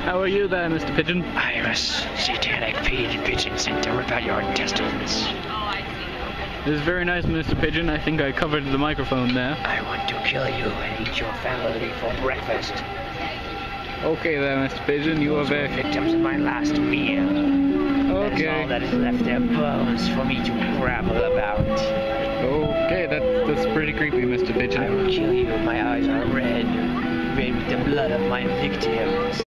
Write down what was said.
How are you there, Mr. Pigeon? I am a satanic pigeon sent to rip out your intestines. This is very nice, Mr. Pigeon. I think I covered the microphone there. I want to kill you and eat your family for breakfast. Okay there, Mr. Pigeon, you are very... victims of my last meal. That is all that is left, their bones for me to grapple about. Okay, that's pretty creepy, Mr. Pigeon. I will kill you. My eyes are red with the blood of my victims.